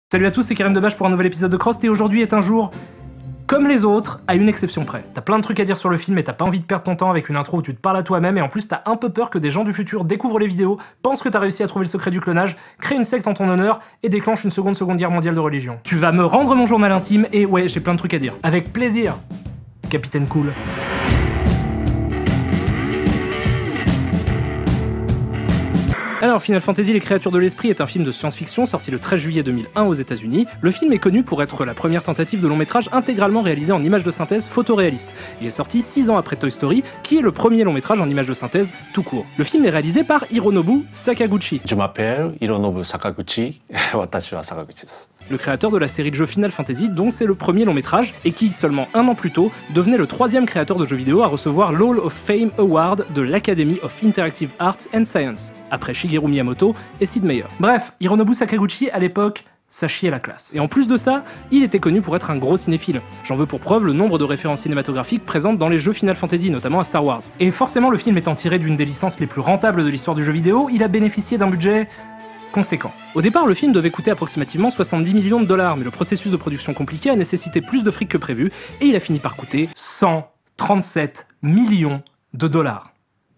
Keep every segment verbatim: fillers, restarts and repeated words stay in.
Salut à tous, c'est Karim Debache pour un nouvel épisode de Crossed et aujourd'hui est un jour comme les autres, à une exception près. T'as plein de trucs à dire sur le film et t'as pas envie de perdre ton temps avec une intro où tu te parles à toi-même et en plus t'as un peu peur que des gens du futur découvrent les vidéos, pensent que t'as réussi à trouver le secret du clonage, créent une secte en ton honneur et déclenchent une seconde seconde guerre mondiale de religion. Tu vas me rendre mon journal intime et ouais, j'ai plein de trucs à dire. Avec plaisir, Capitaine Cool. Alors, Final Fantasy Les Créatures de l'Esprit est un film de science-fiction sorti le treize juillet deux mille un aux États-Unis. Le film est connu pour être la première tentative de long métrage intégralement réalisé en images de synthèse photoréaliste. Il est sorti six ans après Toy Story, qui est le premier long métrage en images de synthèse tout court. Le film est réalisé par Hironobu Sakaguchi. Je m'appelle Hironobu Sakaguchi. Watashi wa Sakaguchi desu. Le créateur de la série de jeux Final Fantasy, dont c'est le premier long métrage, et qui, seulement un an plus tôt, devenait le troisième créateur de jeux vidéo à recevoir l'Hall of Fame Award de l'Academy of Interactive Arts and Science, après Shigeru Miyamoto et Sid Meier. Bref, Hironobu Sakaguchi, à l'époque, ça chiait la classe. Et en plus de ça, il était connu pour être un gros cinéphile. J'en veux pour preuve le nombre de références cinématographiques présentes dans les jeux Final Fantasy, notamment à Star Wars. Et forcément, le film étant tiré d'une des licences les plus rentables de l'histoire du jeu vidéo, il a bénéficié d'un budget conséquent. Au départ, le film devait coûter approximativement soixante-dix millions de dollars, mais le processus de production compliqué a nécessité plus de fric que prévu, et il a fini par coûter cent trente-sept millions de dollars.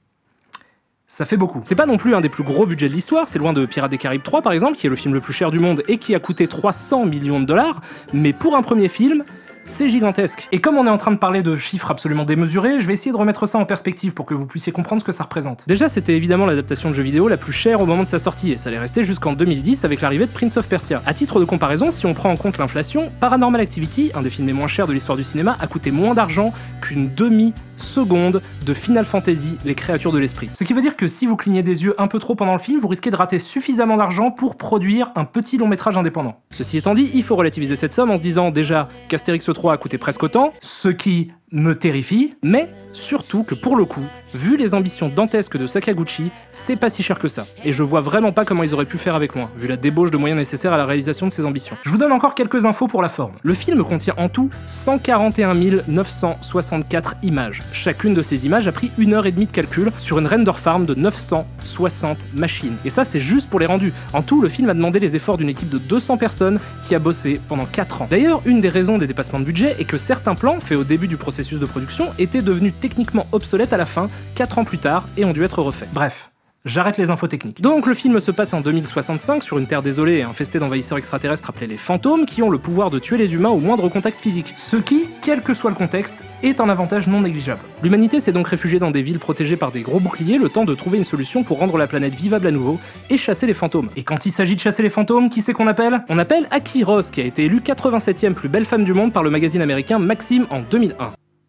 Ça fait beaucoup. C'est pas non plus un des plus gros budgets de l'histoire, c'est loin de Pirates des Caraïbes trois par exemple, qui est le film le plus cher du monde et qui a coûté trois cents millions de dollars, mais pour un premier film, c'est gigantesque. Et comme on est en train de parler de chiffres absolument démesurés, je vais essayer de remettre ça en perspective pour que vous puissiez comprendre ce que ça représente. Déjà, c'était évidemment l'adaptation de jeu vidéo la plus chère au moment de sa sortie, et ça allait rester jusqu'en deux mille dix avec l'arrivée de Prince of Persia. À titre de comparaison, si on prend en compte l'inflation, Paranormal Activity, un des films les moins chers de l'histoire du cinéma, a coûté moins d'argent qu'une demi-seconde de Final Fantasy Les Créatures de l'Esprit. Ce qui veut dire que si vous clignez des yeux un peu trop pendant le film, vous risquez de rater suffisamment d'argent pour produire un petit long métrage indépendant. Ceci étant dit, il faut relativiser cette somme en se disant déjà qu'Astérix trois a coûté presque autant, ce qui me terrifie, mais surtout que pour le coup, vu les ambitions dantesques de Sakaguchi, c'est pas si cher que ça. Et je vois vraiment pas comment ils auraient pu faire avec moins, vu la débauche de moyens nécessaires à la réalisation de ces ambitions. Je vous donne encore quelques infos pour la forme. Le film contient en tout cent quarante et un mille neuf cent soixante-quatre images. Chacune de ces images a pris une heure et demie de calcul sur une render farm de neuf cent soixante machines. Et ça, c'est juste pour les rendus. En tout, le film a demandé les efforts d'une équipe de deux cents personnes qui a bossé pendant quatre ans. D'ailleurs, une des raisons des dépassements de budget est que certains plans, faits au début du processus de production, étaient devenus techniquement obsolètes à la fin, quatre ans plus tard, et ont dû être refaits. Bref. J'arrête les infos techniques. Donc le film se passe en deux mille soixante-cinq sur une terre désolée et infestée d'envahisseurs extraterrestres appelés les fantômes qui ont le pouvoir de tuer les humains au moindre contact physique. Ce qui, quel que soit le contexte, est un avantage non négligeable. L'humanité s'est donc réfugiée dans des villes protégées par des gros boucliers le temps de trouver une solution pour rendre la planète vivable à nouveau et chasser les fantômes. Et quand il s'agit de chasser les fantômes, qui c'est qu'on appelle ? On appelle Aki Ross, qui a été élue quatre-vingt-septième plus belle femme du monde par le magazine américain Maxim en deux mille un.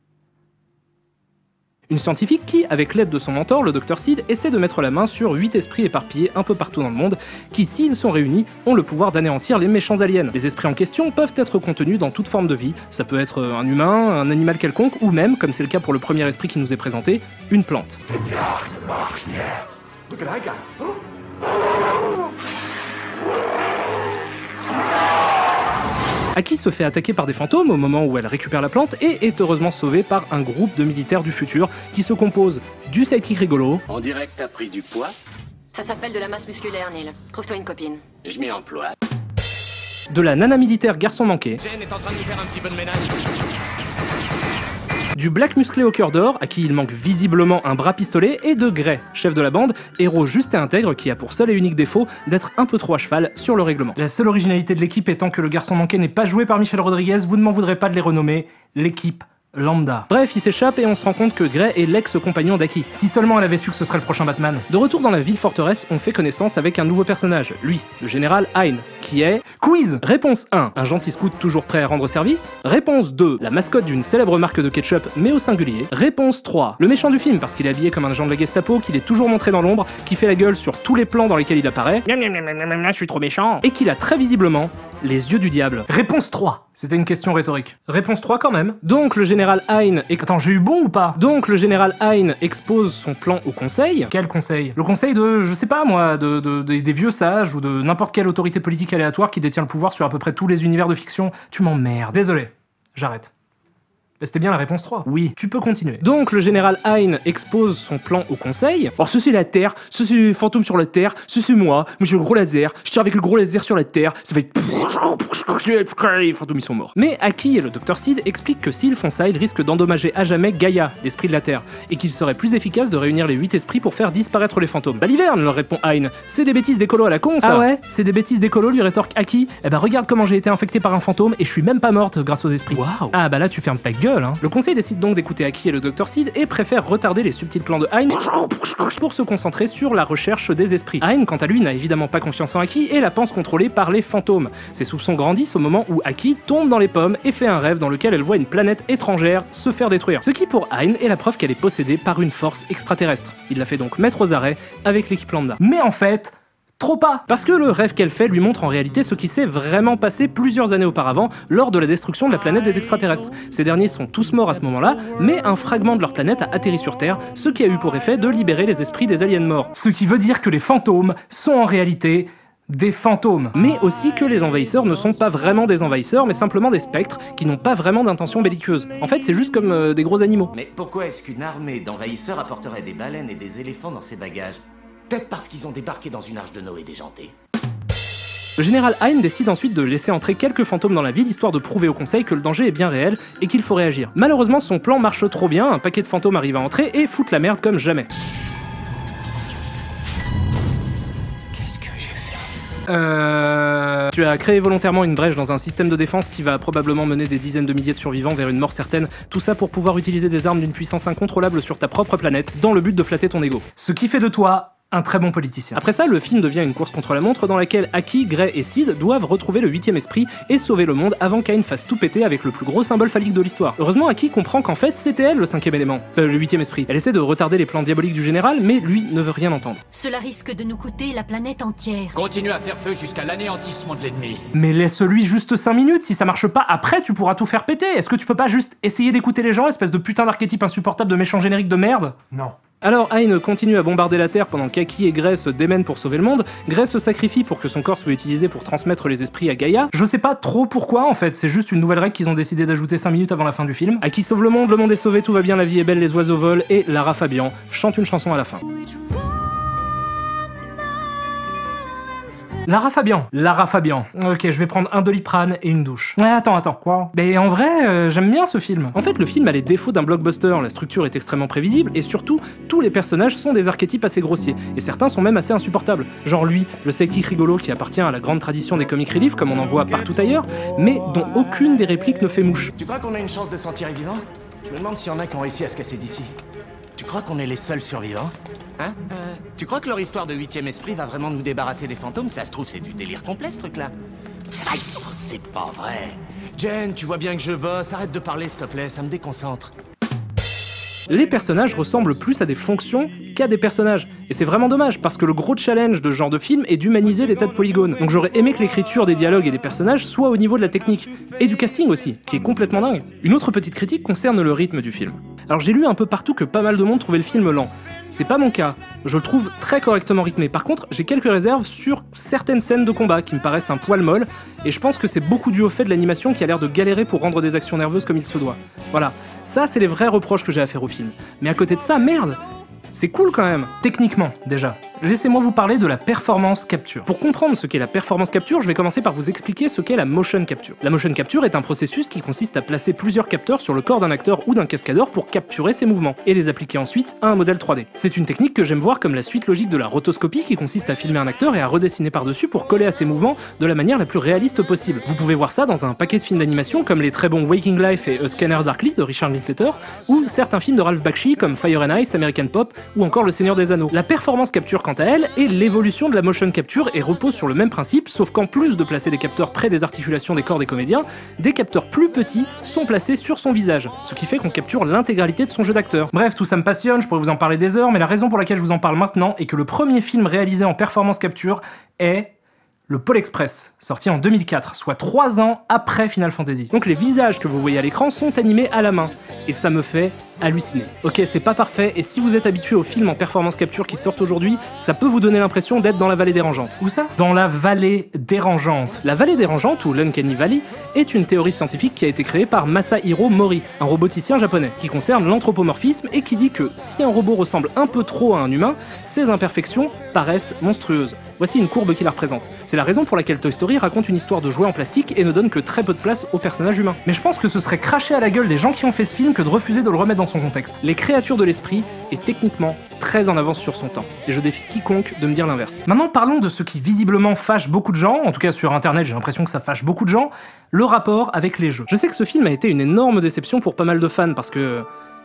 Une scientifique qui, avec l'aide de son mentor, le docteur Sid, essaie de mettre la main sur huit esprits éparpillés un peu partout dans le monde, qui, s'ils sont réunis, ont le pouvoir d'anéantir les méchants aliens. Les esprits en question peuvent être contenus dans toute forme de vie, ça peut être un humain, un animal quelconque, ou même, comme c'est le cas pour le premier esprit qui nous est présenté, une plante. Aki se fait attaquer par des fantômes au moment où elle récupère la plante et est heureusement sauvée par un groupe de militaires du futur qui se compose du sidekick rigolo. On dirait que t'as pris du poids. Ça s'appelle de la masse musculaire, Neil. Trouve-toi une copine. Je m'y emploie. De la nana militaire garçon manqué. Jen est en train de nous faire un petit peu de ménage. Du Black musclé au cœur d'or, à qui il manque visiblement un bras pistolet, et de Gray, chef de la bande, héros juste et intègre qui a pour seul et unique défaut d'être un peu trop à cheval sur le règlement. La seule originalité de l'équipe étant que le garçon manqué n'est pas joué par Michel Rodriguez, vous ne m'en voudrez pas de les renommer l'équipe lambda. Bref, il s'échappe et on se rend compte que Gray est l'ex-compagnon d'Aki. Si seulement elle avait su que ce serait le prochain Batman. De retour dans la ville forteresse, on fait connaissance avec un nouveau personnage, lui, le général Hein, qui est... Quiz! Réponse un, un gentil scout toujours prêt à rendre service. Réponse deux, la mascotte d'une célèbre marque de ketchup, mais au singulier. Réponse trois, le méchant du film, parce qu'il est habillé comme un agent de la Gestapo, qu'il est toujours montré dans l'ombre, qui fait la gueule sur tous les plans dans lesquels il apparaît. Je suis trop méchant. Et qu'il a très visiblement les yeux du diable. Réponse trois. C'était une question rhétorique. Réponse trois quand même. Donc le général Hein... Et... Attends, j'ai eu bon ou pas? Donc le général Hein expose son plan au conseil. Quel conseil? Le conseil de, je sais pas moi, de, de, de, des vieux sages ou de n'importe quelle autorité politique aléatoire qui détient le pouvoir sur à peu près tous les univers de fiction. Tu m'emmerdes. Désolé. J'arrête. C'était bien la réponse trois. Oui, tu peux continuer. Donc le général Hein expose son plan au conseil. Alors ceci c'est la Terre, ceci c'est fantôme sur la Terre, ceci c'est moi, moi j'ai le gros laser, je tire avec le gros laser sur la Terre, ça va être... Les fantômes ils sont morts. Mais Aki et le docteur Sid expliquent que s'ils font ça, ils risquent d'endommager à jamais Gaïa, l'esprit de la Terre, et qu'il serait plus efficace de réunir les huit esprits pour faire disparaître les fantômes. Baliverne, leur répond Hein, c'est des bêtises d'écolo à la con ça. Ah ouais, c'est des bêtises d'écolo, lui rétorque Aki. Eh bah regarde comment j'ai été infecté par un fantôme et je suis même pas morte grâce aux esprits. Waouh. Ah bah là tu fermes ta gueule hein. Le conseil décide donc d'écouter Aki et le docteur Sid et préfère retarder les subtils plans de Hein pour se concentrer sur la recherche des esprits. Hein, quant à lui, n'a évidemment pas confiance en Aki et la pense contrôlée par les fantômes. Ses soupçons grandissent au moment où Aki tombe dans les pommes et fait un rêve dans lequel elle voit une planète étrangère se faire détruire. Ce qui pour Hein est la preuve qu'elle est possédée par une force extraterrestre. Il la fait donc mettre aux arrêts avec l'équipe lambda. Mais en fait... trop pas. Parce que le rêve qu'elle fait lui montre en réalité ce qui s'est vraiment passé plusieurs années auparavant lors de la destruction de la planète des extraterrestres. Ces derniers sont tous morts à ce moment-là, mais un fragment de leur planète a atterri sur Terre, ce qui a eu pour effet de libérer les esprits des aliens morts. Ce qui veut dire que les fantômes sont en réalité... des fantômes. Mais aussi que les envahisseurs ne sont pas vraiment des envahisseurs, mais simplement des spectres qui n'ont pas vraiment d'intention belliqueuse. En fait, c'est juste comme euh, des gros animaux. Mais pourquoi est-ce qu'une armée d'envahisseurs apporterait des baleines et des éléphants dans ses bagages? Peut-être parce qu'ils ont débarqué dans une arche de Noé déjantée. Le général Hein décide ensuite de laisser entrer quelques fantômes dans la ville, histoire de prouver au conseil que le danger est bien réel et qu'il faut réagir. Malheureusement, son plan marche trop bien, un paquet de fantômes arrive à entrer et fout la merde comme jamais. Euh... Tu as créé volontairement une brèche dans un système de défense qui va probablement mener des dizaines de milliers de survivants vers une mort certaine, tout ça pour pouvoir utiliser des armes d'une puissance incontrôlable sur ta propre planète, dans le but de flatter ton ego. Ce qui fait de toi... un très bon politicien. Après ça, le film devient une course contre la montre dans laquelle Aki, Gray et Sid doivent retrouver le huitième esprit et sauver le monde avant qu'Ain fasse tout péter avec le plus gros symbole phallique de l'histoire. Heureusement, Aki comprend qu'en fait, c'était elle le cinquième élément, euh, le huitième esprit. Elle essaie de retarder les plans diaboliques du général, mais lui ne veut rien entendre. Cela risque de nous coûter la planète entière. Continue à faire feu jusqu'à l'anéantissement de l'ennemi. Mais laisse-lui juste cinq minutes, si ça marche pas, après tu pourras tout faire péter. Est-ce que tu peux pas juste essayer d'écouter les gens, espèce de putain d'archétype insupportable de méchant générique de merde? Non. Alors Hein continue à bombarder la Terre pendant qu'Aki et Gray se démènent pour sauver le monde. Gray se sacrifie pour que son corps soit utilisé pour transmettre les esprits à Gaïa. Je sais pas trop pourquoi en fait, c'est juste une nouvelle règle qu'ils ont décidé d'ajouter cinq minutes avant la fin du film. Aki sauve le monde, le monde est sauvé, tout va bien, la vie est belle, les oiseaux volent, et Lara Fabian chante une chanson à la fin. Lara Fabian. Lara Fabian. Ok, je vais prendre un Doliprane et une douche. Ouais, attends, attends. Quoi? Mais en vrai, euh, j'aime bien ce film. En fait, le film a les défauts d'un blockbuster. La structure est extrêmement prévisible et surtout, tous les personnages sont des archétypes assez grossiers. Et certains sont même assez insupportables. Genre lui, le sidekick rigolo qui appartient à la grande tradition des comic relief, comme on en voit partout ailleurs, mais dont aucune des répliques ne fait mouche. Tu crois qu'on a une chance de s'en tirer vivant? Je me demande s'il y en a qui ont réussi à se casser d'ici. Tu crois qu'on est les seuls survivants? Hein? Euh... Tu crois que leur histoire de huitième esprit va vraiment nous débarrasser des fantômes? Ça se trouve, c'est du délire complet, ce truc-là. Aïe, oh, c'est pas vrai. Jen, tu vois bien que je bosse. Arrête de parler, s'il te plaît, ça me déconcentre. Les personnages ressemblent plus à des fonctions qu'à des personnages. Et c'est vraiment dommage, parce que le gros challenge de ce genre de film est d'humaniser les tas de polygones. Donc j'aurais aimé que l'écriture des dialogues et des personnages soit au niveau de la technique. Et du casting aussi, qui est complètement dingue. Une autre petite critique concerne le rythme du film. Alors j'ai lu un peu partout que pas mal de monde trouvait le film lent. C'est pas mon cas, je le trouve très correctement rythmé. Par contre, j'ai quelques réserves sur certaines scènes de combat qui me paraissent un poil molles, et je pense que c'est beaucoup dû au fait de l'animation qui a l'air de galérer pour rendre des actions nerveuses comme il se doit. Voilà, ça c'est les vrais reproches que j'ai à faire au film. Mais à côté de ça, merde, c'est cool quand même, techniquement déjà. Laissez-moi vous parler de la performance capture. Pour comprendre ce qu'est la performance capture, je vais commencer par vous expliquer ce qu'est la motion capture. La motion capture est un processus qui consiste à placer plusieurs capteurs sur le corps d'un acteur ou d'un cascadeur pour capturer ses mouvements, et les appliquer ensuite à un modèle trois D. C'est une technique que j'aime voir comme la suite logique de la rotoscopie qui consiste à filmer un acteur et à redessiner par-dessus pour coller à ses mouvements de la manière la plus réaliste possible. Vous pouvez voir ça dans un paquet de films d'animation comme les très bons Waking Life et A Scanner Darkly de Richard Linklater, ou certains films de Ralph Bakshi comme Fire and Ice, American Pop, ou encore Le Seigneur des Anneaux. La performance capture, quant à elle, est l'évolution de la motion capture et repose sur le même principe, sauf qu'en plus de placer des capteurs près des articulations des corps des comédiens, des capteurs plus petits sont placés sur son visage, ce qui fait qu'on capture l'intégralité de son jeu d'acteur. Bref, tout ça me passionne, je pourrais vous en parler des heures, mais la raison pour laquelle je vous en parle maintenant est que le premier film réalisé en performance capture est... le Pôle Express, sorti en deux mille quatre, soit trois ans après Final Fantasy. Donc les visages que vous voyez à l'écran sont animés à la main, et ça me fait halluciné. Ok, c'est pas parfait, et si vous êtes habitué aux films en performance capture qui sortent aujourd'hui, ça peut vous donner l'impression d'être dans la vallée dérangeante. Où ça? Dans la vallée dérangeante. La vallée dérangeante, ou l'Uncanny Valley, est une théorie scientifique qui a été créée par Masahiro Mori, un roboticien japonais, qui concerne l'anthropomorphisme et qui dit que si un robot ressemble un peu trop à un humain, ses imperfections paraissent monstrueuses. Voici une courbe qui la représente. C'est la raison pour laquelle Toy Story raconte une histoire de jouets en plastique et ne donne que très peu de place aux personnages humains. Mais je pense que ce serait cracher à la gueule des gens qui ont fait ce film que de refuser de le remettre dans son contexte. Les créatures de l'esprit est techniquement très en avance sur son temps, et je défie quiconque de me dire l'inverse. Maintenant parlons de ce qui visiblement fâche beaucoup de gens, en tout cas sur internet j'ai l'impression que ça fâche beaucoup de gens, le rapport avec les jeux. Je sais que ce film a été une énorme déception pour pas mal de fans parce que...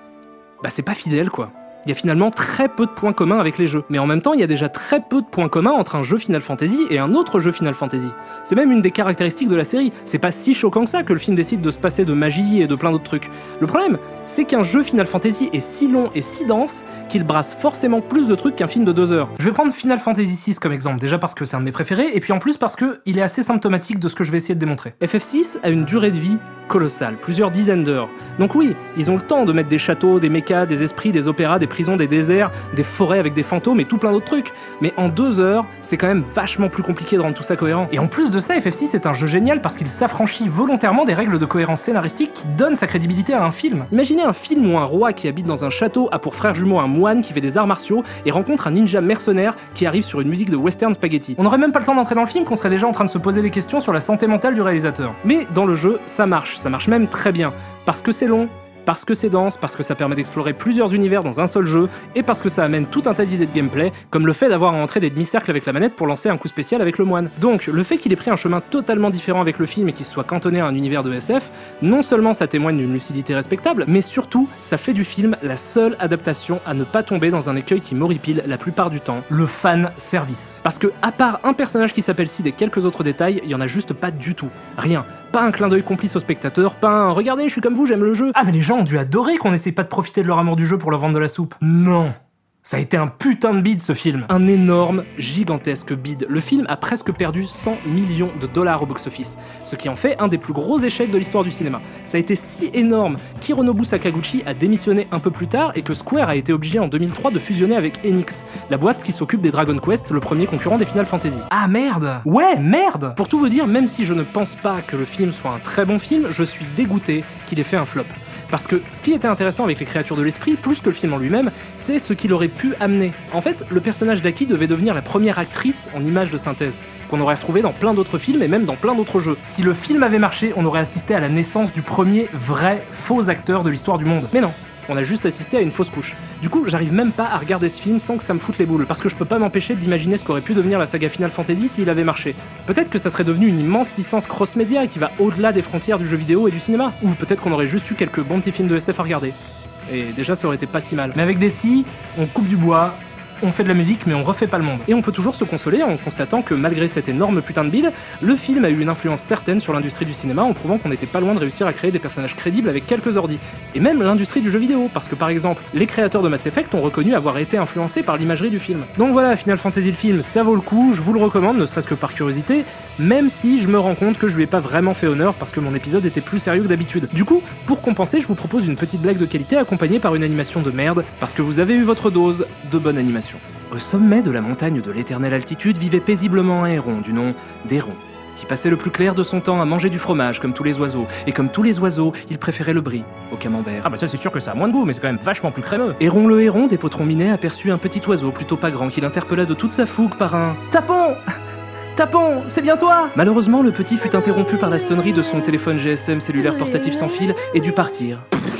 bah c'est pas fidèle quoi. Il y a finalement très peu de points communs avec les jeux. Mais en même temps, il y a déjà très peu de points communs entre un jeu Final Fantasy et un autre jeu Final Fantasy. C'est même une des caractéristiques de la série. C'est pas si choquant que ça que le film décide de se passer de magie et de plein d'autres trucs. Le problème, c'est qu'un jeu Final Fantasy est si long et si dense qu'il brasse forcément plus de trucs qu'un film de deux heures. Je vais prendre Final Fantasy six comme exemple, déjà parce que c'est un de mes préférés, et puis en plus parce que il est assez symptomatique de ce que je vais essayer de démontrer. F F six a une durée de vie colossale, plusieurs dizaines d'heures. Donc oui, ils ont le temps de mettre des châteaux, des mechas, des esprits, des opéras, des prisons, des déserts, des forêts avec des fantômes et tout plein d'autres trucs. Mais en deux heures, c'est quand même vachement plus compliqué de rendre tout ça cohérent. Et en plus de ça, F F six est un jeu génial parce qu'il s'affranchit volontairement des règles de cohérence scénaristique qui donnent sa crédibilité à un film. Imaginez un film où un roi qui habite dans un château a pour frère jumeau un moine qui fait des arts martiaux et rencontre un ninja mercenaire qui arrive sur une musique de western spaghetti. On n'aurait même pas le temps d'entrer dans le film qu'on serait déjà en train de se poser des questions sur la santé mentale du réalisateur. Mais dans le jeu, ça marche, ça marche même très bien. Parce que c'est long, parce que c'est dense, parce que ça permet d'explorer plusieurs univers dans un seul jeu, et parce que ça amène tout un tas d'idées de gameplay, comme le fait d'avoir à entrer des demi-cercles avec la manette pour lancer un coup spécial avec le moine. Donc, le fait qu'il ait pris un chemin totalement différent avec le film et qu'il soit cantonné à un univers de S F, non seulement ça témoigne d'une lucidité respectable, mais surtout, ça fait du film la seule adaptation à ne pas tomber dans un écueil qui m'horripile la plupart du temps, le fan service. Parce que, à part un personnage qui s'appelle Sid et quelques autres détails, il y en a juste pas du tout. Rien. Pas un clin d'œil complice au spectateur, pas un « regardez, je suis comme vous, j'aime le jeu ». Ah mais les gens ont dû adorer qu'on essaye pas de profiter de leur amour du jeu pour leur vendre de la soupe. Non. Ça a été un putain de bide ce film. Un énorme, gigantesque bide. Le film a presque perdu cent millions de dollars au box-office, ce qui en fait un des plus gros échecs de l'histoire du cinéma. Ça a été si énorme qu'Hironobu Sakaguchi a démissionné un peu plus tard et que Square a été obligé en deux mille trois de fusionner avec Enix, la boîte qui s'occupe des Dragon Quest, le premier concurrent des Final Fantasy. Ah merde. Ouais, merde. Pour tout vous dire, même si je ne pense pas que le film soit un très bon film, je suis dégoûté qu'il ait fait un flop. Parce que ce qui était intéressant avec les créatures de l'esprit, plus que le film en lui-même, c'est ce qu'il aurait pu amener. En fait, le personnage d'Aki devait devenir la première actrice en images de synthèse, qu'on aurait retrouvé dans plein d'autres films et même dans plein d'autres jeux. Si le film avait marché, on aurait assisté à la naissance du premier vrai faux acteur de l'histoire du monde. Mais non. On a juste assisté à une fausse couche. Du coup, j'arrive même pas à regarder ce film sans que ça me foute les boules, parce que je peux pas m'empêcher d'imaginer ce qu'aurait pu devenir la saga Final Fantasy s'il avait marché. Peut-être que ça serait devenu une immense licence cross-média qui va au-delà des frontières du jeu vidéo et du cinéma. Ou peut-être qu'on aurait juste eu quelques bons petits films de S F à regarder. Et déjà, ça aurait été pas si mal. Mais avec des scies, on coupe du bois, on fait de la musique mais on refait pas le monde. Et on peut toujours se consoler en constatant que malgré cette énorme putain de bide, le film a eu une influence certaine sur l'industrie du cinéma en prouvant qu'on n'était pas loin de réussir à créer des personnages crédibles avec quelques ordis. Et même l'industrie du jeu vidéo, parce que par exemple, les créateurs de Mass Effect ont reconnu avoir été influencés par l'imagerie du film. Donc voilà, Final Fantasy le film, ça vaut le coup, je vous le recommande, ne serait-ce que par curiosité, même si je me rends compte que je lui ai pas vraiment fait honneur parce que mon épisode était plus sérieux que d'habitude. Du coup, pour compenser, je vous propose une petite blague de qualité accompagnée par une animation de merde, parce que vous avez eu votre dose de bonne animation. Au sommet de la montagne de l'éternelle altitude vivait paisiblement un héron du nom d'Héron, qui passait le plus clair de son temps à manger du fromage comme tous les oiseaux, et comme tous les oiseaux, il préférait le brie au camembert. Ah bah ça c'est sûr que ça a moins de goût, mais c'est quand même vachement plus crémeux. Héron le héron des potrons minés aperçut un petit oiseau plutôt pas grand qu'il interpella de toute sa fougue par un « Tapon ! Tapon, c'est bien toi !» Malheureusement, le petit fut interrompu par la sonnerie de son téléphone G S M cellulaire portatif sans fil et dut partir.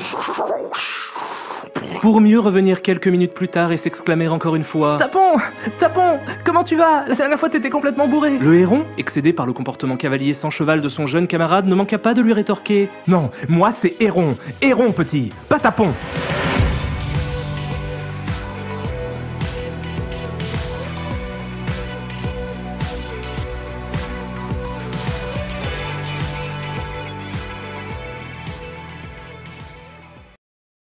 Pour mieux revenir quelques minutes plus tard et s'exclamer encore une fois « Tapon! Tapon! Comment tu vas? La dernière fois t'étais complètement bourré !» Le héron, excédé par le comportement cavalier sans cheval de son jeune camarade, ne manqua pas de lui rétorquer « Non, moi c'est Héron! Héron petit, pas Tapon !»